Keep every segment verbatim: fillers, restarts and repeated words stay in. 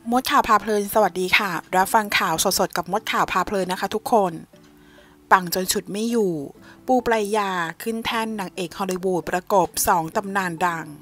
มดข่าวพาเพลินสวัสดีค่ะรับฟังข่าวสดๆกับมดข่าวพาเพลินนะคะทุกคนปังจนฉุดไม่อยู่ปูปรายาขึ้นแท่นนางเอกฮอลลีวูดประกบสองตำนานดัง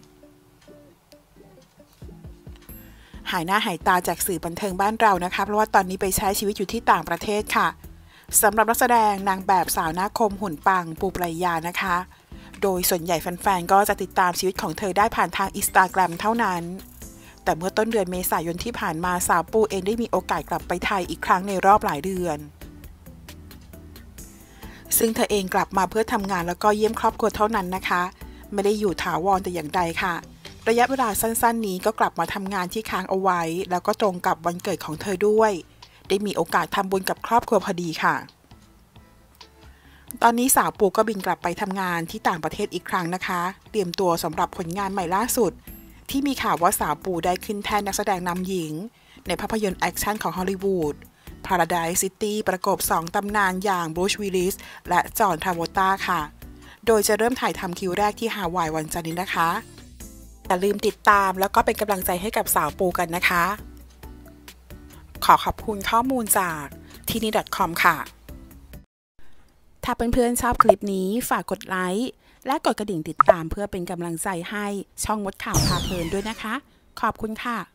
หายหน้าหายตาจากสื่อบันเทิงบ้านเรานะคะเพราะว่าตอนนี้ไปใช้ชีวิตอยู่ที่ต่างประเทศค่ะสำหรับนักแสดงนางแบบสาวหน้าคมหุ่นปังปูปรายานะคะโดยส่วนใหญ่แฟนๆก็จะติดตามชีวิตของเธอได้ผ่านทางอินสตาแกรมเท่านั้นแต่เมื่อต้นเดือนเมษายนที่ผ่านมาสาวปูเองได้มีโอกาสกลับไปไทยอีกครั้งในรอบหลายเดือนซึ่งเธอเองกลับมาเพื่อทำงานแล้วก็เยี่ยมครอบครัวเท่านั้นนะคะไม่ได้อยู่ถาวรแต่อย่างใดค่ะระยะเวลาสั้นๆนี้ก็กลับมาทำงานที่ค้างเอาไว้แล้วก็ตรงกับวันเกิดของเธอด้วยได้มีโอกาสทำบุญกับครอบครัวพอดีค่ะตอนนี้สาวปูก็บินกลับไปทำงานที่ต่างประเทศอีกครั้งนะคะเตรียมตัวสำหรับผลงานใหม่ล่าสุดที่มีข่าวว่าสาวปูได้ขึ้นแท่นนักแสดงนำหญิงในภาพยนตร์แอคชั่นของฮอลลีวูด Paradise City ประกบสองตำนานอย่างบรูซ วิลลิสและจอห์น ทราโวลตาค่ะโดยจะเริ่มถ่ายทำคิวแรกที่ฮาวายวันจันทร์นี้นะคะอย่าลืมติดตามแล้วก็เป็นกำลังใจให้กับสาวปูกันนะคะขอขอบคุณข้อมูลจากที่นี่ .com ค่ะถ้าเพื่อนๆชอบคลิปนี้ฝากกดไลค์และกดกระดิ่งติดตามเพื่อเป็นกำลังใจให้ช่องมดข่าวพาเพลินด้วยนะคะขอบคุณค่ะ